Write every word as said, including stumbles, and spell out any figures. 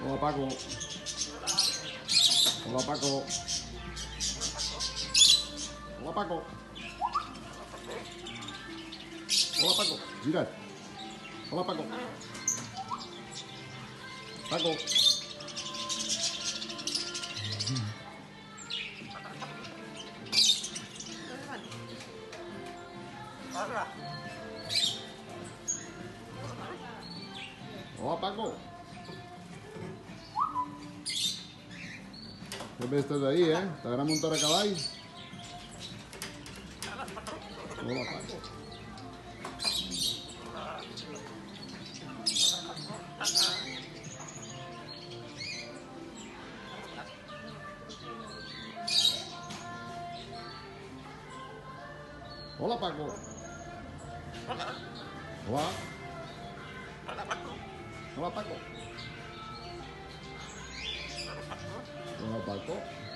Hola, Paco. Hola, Paco. Hola, Paco. Hola, Paco. Mira. Hola, Paco. Paco. Hola, Paco. ¿Qué ves desde ahí, eh? ¿T'agrada muntar a cavall? Hola, Paco. Hola, Paco. Hola. Hola, Paco. Hola, Paco.